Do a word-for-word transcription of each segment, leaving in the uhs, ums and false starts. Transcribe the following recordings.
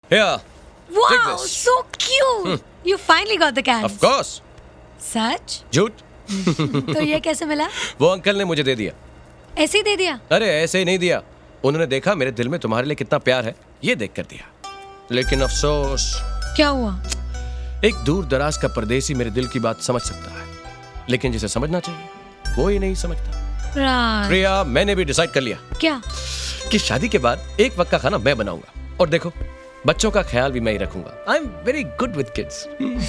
Here. Wow, so cute. Hmm. You finally got the cans. Of course. सच? झूठ? तो ये कैसे मिला? वो अंकल ने मुझे दे दिया। ऐसे ही दे दिया? अरे ऐसे ही नहीं दिया, उन्होंने देखा मेरे दिल में तुम्हारे लिए कितना प्यार है, ये देख कर दिया। लेकिन अफसोस। क्या हुआ? एक दूर दराज का परदेसी मेरे दिल की बात समझ सकता है, लेकिन जिसे समझना चाहिए वो ही नहीं समझता। राज। प्रिया, मैंने भी डिसाइड कर लिया। क्या? कि शादी के बाद एक वक्त का खाना मैं बनाऊंगा, और देखो बच्चों का ख्याल भी मैं ही रखूंगा। I am very good with kids.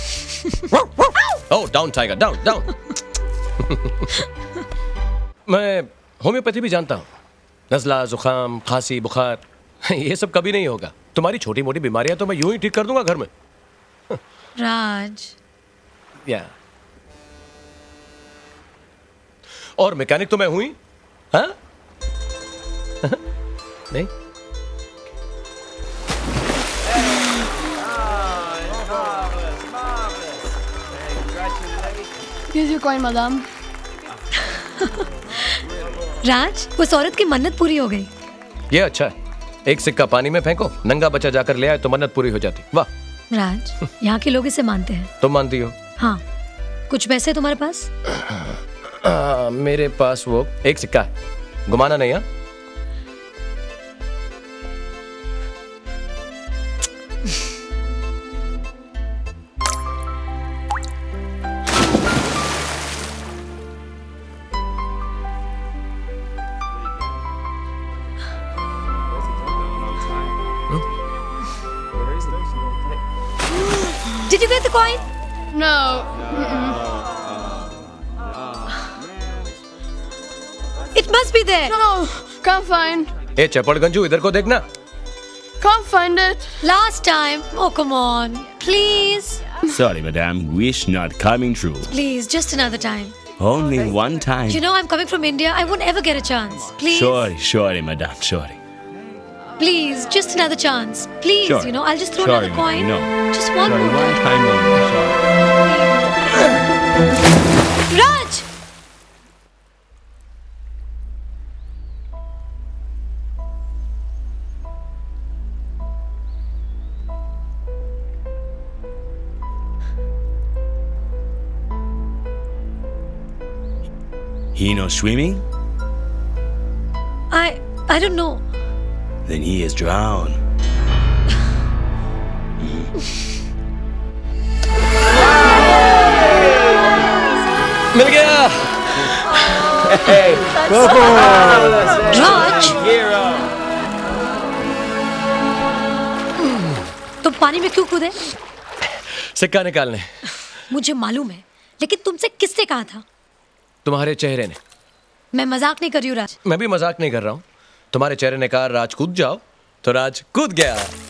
Oh down tiger, down down. मैं होम्योपैथी भी जानता हूँ। नज़ला, जुकाम, खांसी, बुखार, ये सब कभी नहीं होगा। तुम्हारी छोटी मोटी बीमारियां तो मैं यूं ही ठीक कर दूंगा घर में। राज। या और मैकेनिक तो मैं हुई, हाँ? नहीं? Here's your coin, madam. राज, उस औरत की मन्नत पूरी हो गई। ये अच्छा है, एक सिक्का पानी में फेंको, नंगा बच्चा जाकर ले आए तो मन्नत पूरी हो जाती। वाह। राज, यहाँ के लोग इसे मानते हैं। तुम मानती हो? हाँ। कुछ पैसे तुम्हारे पास? आ, मेरे पास वो एक सिक्का है, घुमाना नहीं। हाँ? Did you get the coin? No. Mm-mm. It must be there. No, can't find. ए चपड़ गंजू, इधर को देखना। Can't find it. Last time. Oh, come on. Please. Sorry, madam. Wish not coming true. Please, just another time. Only one time. You know, I'm coming from India. I won't ever get a chance. Please. Sorry, sorry, madam. Sorry. Please, just another chance. Please, Sure. you know, I'll just throw Sorry, another coin. no. Just one Sorry, more one time. time only. Sorry. Raj! He knows swimming? I I don't know. Then he is drowned. मिल गया। राज! तुम पानी में क्यों कूदे? सिक्का निकालने। मुझे मालूम है, लेकिन तुमसे किसने कहा था? तुम्हारे चेहरे ने। मैं मजाक नहीं कर रही हूँ राज। मैं भी मजाक नहीं कर रहा हूँ। तुम्हारे चेहरे ने कहा राज कूद जाओ, तो राज कूद गया।